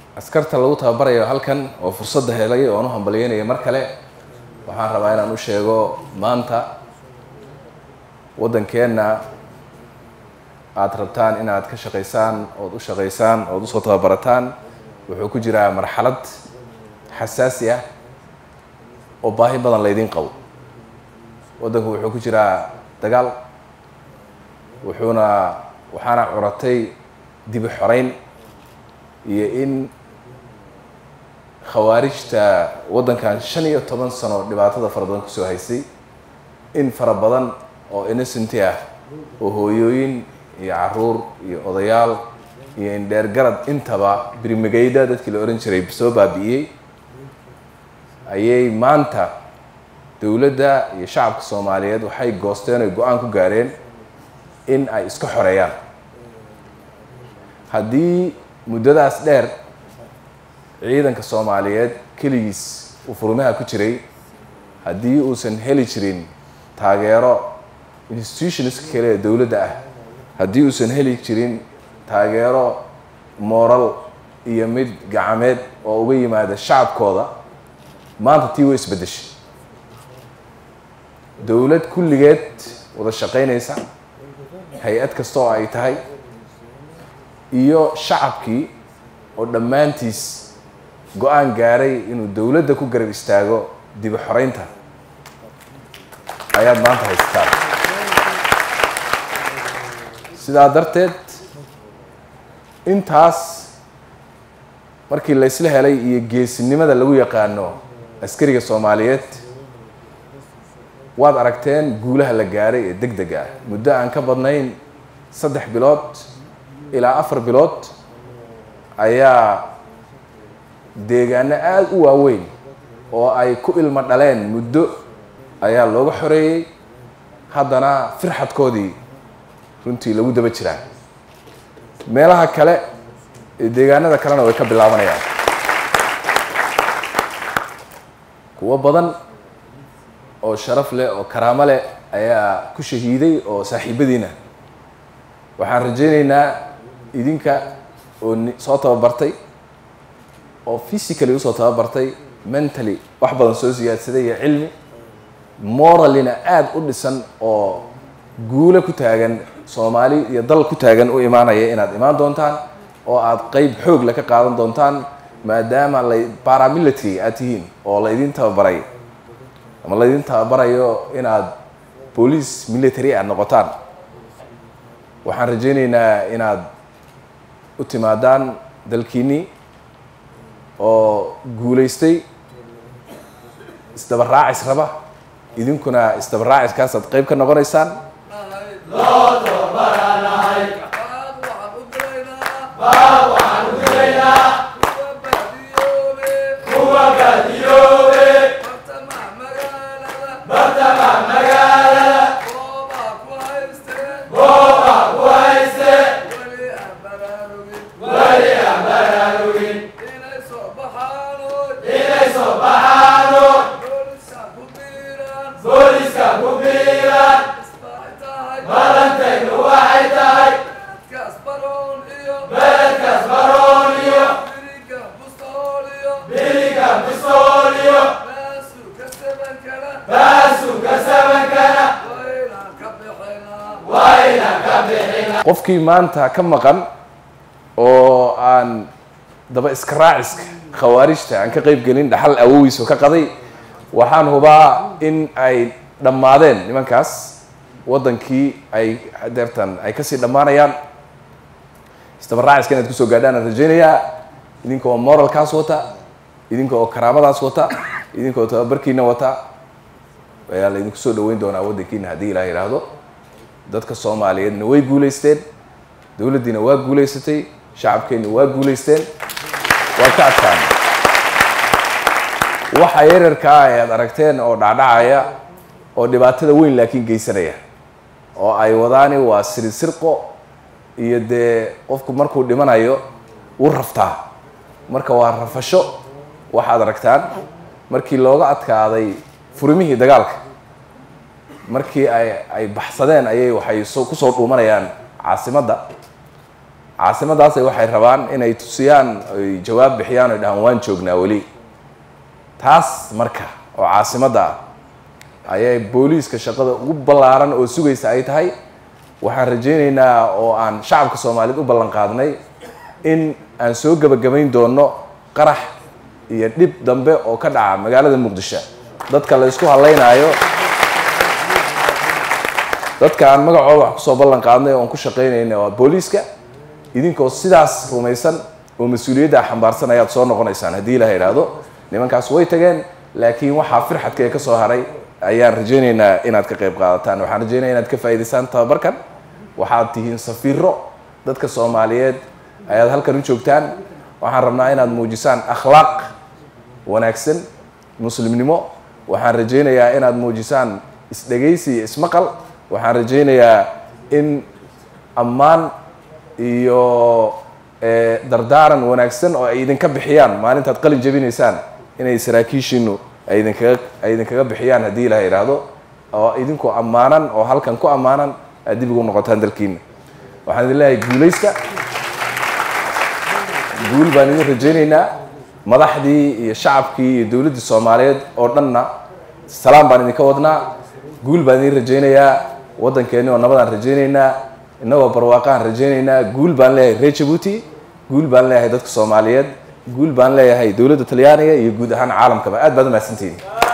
askarta lagu tababarayo halkan oo fursad helay oo aan hambalyeynay mar kale waxaan rabaa inaan u sheego maanta wadankeena aad rabtaan inaad ka shaqeysaan oo u shaqeysaan oo u soo tababarataan wuxuu ku jiraa marxalad xasaasi ah oo baahi badan leedin qabo wadanku wuxuu ku jiraa dagaal waxaana curatay dib u xoreyn iyo in khawaarijta wadankan 15 sano dhibaatada fara badan ku soo haysay in fara badan oo innocent ah oo hooyooyin iyo caruur iyo odayaal iyo indheer garad intaba birmagayda dadkii la oran jiray soo baabi'iyay ayay maanta dawladda iyo shacabka Soomaaliyeed waxay goosteen oo go'aan ku gaareen in ay iska xoreeyaan haddii muddadaas dheer ciidanka Soomaaliyeed kaligiis uu furmaha ku jiray haddii uusan heli jirin taageero institutions kale dawladda ah haddii uusan heli jirin taageero moral iyo mid gacmeed oo uga yimaada shacabkooda maanta tii way isbedeshay dawlad kulligeed wada shaqeynaysa hay'ad kasta oo ay tahay iyo shacabkii oo dhammaantiis go'aan gaaray inuu dawladda ku garab istaago dib u xoreynta ayaad maanta haystaan sidaa darteed intaas markii la isla helay iyo geesinimada lagu yaqaano askariga Soomaaliyeed waad aragteen guulaha la gaaray ee degdeg ah muddo aan ka badnayn 3 bilood ilaa 4 bilood ayaa deegaano aad u waaweyn oo ay ku ilmo dhaleen muddo ayaa looga xoreeyay haddana firxadkoodii runtii lagu daba jiraa meelaha kale ee deegaanada kalena way ka bilaabanayaan kuwa badan oo sharaf leh oo karaamo leh ayaa ku shahiiday oo saaxiibadiina waxaan rajaynaynaa idinka oo soo tababartay oo physically u soo tababartay mentally wax badan soo siyaadsaday iyo cilmi moralina aad u dhisan oo guula ku taagan Soomaali iyo dal ku taagan u imaanaya inaad imaan doontaan oo aad qayb xoog la ka qaadan doontaan maadaama la paramilitary aad tihiin oo la idin tababaray ama la idin tababarayo inaad police military aad noqotaan waxaan rajaynaynaa inaad u timaadaan dalkiini oo guuleystay isdabaraacis raba idinkuna isdabaraaciskaas aad qayb ka noqonaysaan qofkii maanta ka maqan oo aan daba iska raaciska khawaarijta aan ka qayb gelin dhaxal awoowiis oo ka qaday waxaan hubaa in ay dhammaadeen nimankaas wadankii ay deertan ay ka sii dhamaanayaan isdabaraaciska inaad ku soo gaadhaan aan rajaynayaa idinkoo moralkaas wata idinkoo karaamadaas wata idinkoo tababarkiina wata ayaa la idinku soo dhaweyn doonaa wadankiina haddii Ilaahay yiraahdo dadka Soomaaliyeedna way guuleysteen dawladdiina waa guuleysatay shacabkeena waa guuleysteen waa ka adkaan waxa yararka aad aragteen oo dhacdhacaya oo dhibaatada weyn laakiin geysanaya oo ay wadaani waa sirqo iyo de qofku markuu dhimanayo uu raftaa marka waa rafasho waxaad aragtaan markii looga adkaaday furmihii dagaalka markii ay baxsadeen ayay waxay ku soo dhuumanayaan caasimadda caasimadaasay waxay rabaan inay tusiyaan ay jawaab bixiyaan oo dhahan waan joognaa weli taas marka oo caasimadda ah ayay booliiska shaqada ugu ballaaran oo sugaysa ay tahay waxaan rajaynaynaa oo aan shacabka Soomaaliyeed u ballan qaadnay in aan soo gabagabayn doono qarax iyo dhib dambe oo ka dhaca magaalada Muqdisho dadka la isku haleynaayo dadka aan magacooda wax ku soo ballan qaadnay oo aan ku shaqeynayna waa booliiska idinkoo sidaas rumaysan oo mas'uuliyadda xambaarsan ayaad soo noqonaysaan haddii la yiraahdo nimankaas way tageen laakiin waxa firxadka ka soo haray ayaan rajaynaynaa inaad ka qayb qaadataan waxaan rajaynaynaa inaad ka faa'iideysaan tababarkan waxaad tihiin safiiro dadka Soomaaliyeed ayaad halkan u joogtaan waxaan rabnaa inaad muujisaan akhlaaq wanaagsan muslimnimo waxaan rajaynayaa inaad muujisaan isdhageysi iyo ismaqal waxaan rajaynayaa in ammaan iyo dardaaran wanaagsan oo ay idinka bixiyaan maalintaad qalin jabinaysaan inay saraakiishiinu ay idinkaga bixiyaan haddii la yiraahdo oo idinku ammaanan oo halkan ku ammaanan aad dib ugu noqotaan dalkiina waxaan idin leeyahay guulaysta guul baan idin rajaynaynaa madaxdii iyo shacabkii iyo dowladda Soomaaliyeed oo dhanna salaam baan idinka wadnaa guul baan idin rajaynayaa waddankeena oo nabadaan rajaynaynaa inagoo barwaaqaan rajaynaynaa guul baan leeyahay reer Djibouti guul baan leeyahay dadka Soomaaliyeed guul baan leeyahay dowladda Talyaaniga iyo guud ahaan caalamkaba aad baad u mahadsantihiin